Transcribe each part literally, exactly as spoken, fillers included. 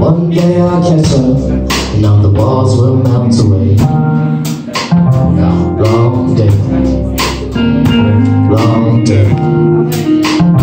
One day I'll catch up, and all the walls will melt away. Long day, long day.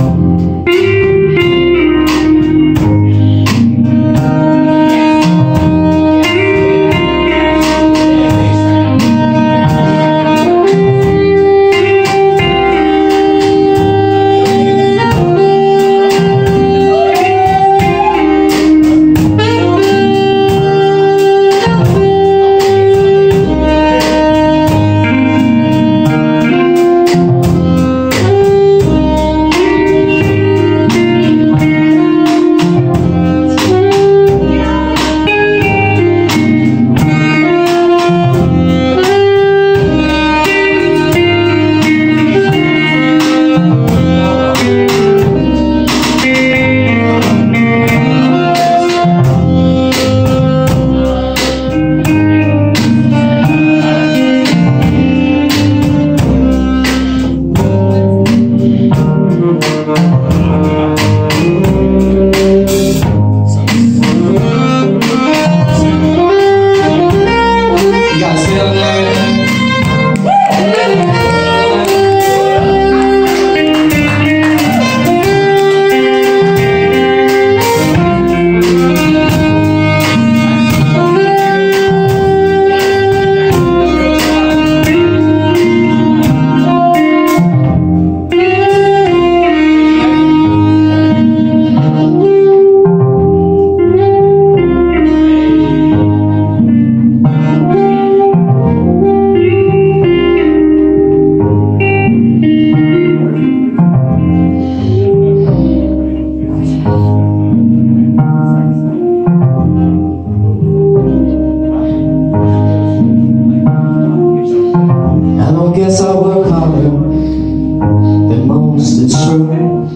Guess I work harder than most, it's true.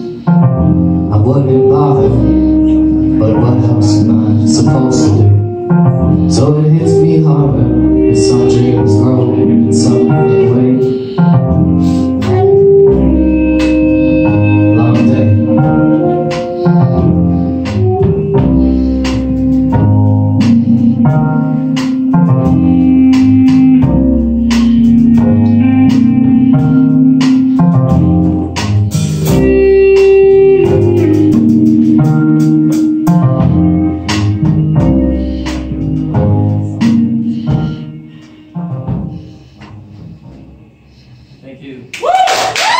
I wouldn't bother, but what else am I supposed to do? So it hits me harder as some dreams grow and some fade away. Long day. Thank you. Woo!